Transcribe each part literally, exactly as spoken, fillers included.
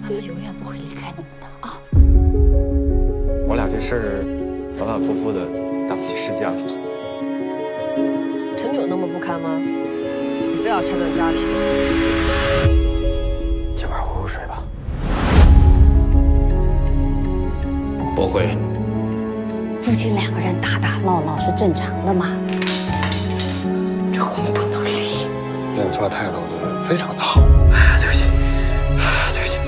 爸爸永远不会离开你们的啊！ 我俩这事儿反反复复的，打不起世架。 真有那么不堪吗？你非要拆断家庭？ 今晚回屋睡吧。 不会。 夫妻两个人打打闹闹是正常的嘛。这婚不能离。 认错态度的非常的好。 对不起，对不起。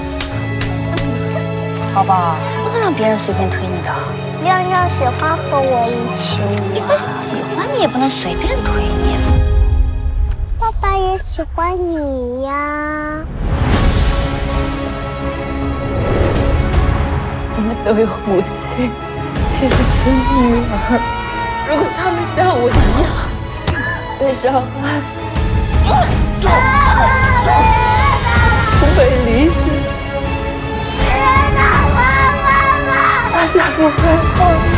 宝宝，不能让别人随便推你的。 亮亮喜欢和我一起你不喜欢，你也不能随便推你。 爸爸也喜欢你呀。 你们都有母亲、妻子、女儿，如果他们像我一样被伤害，不被理解，大家不会好。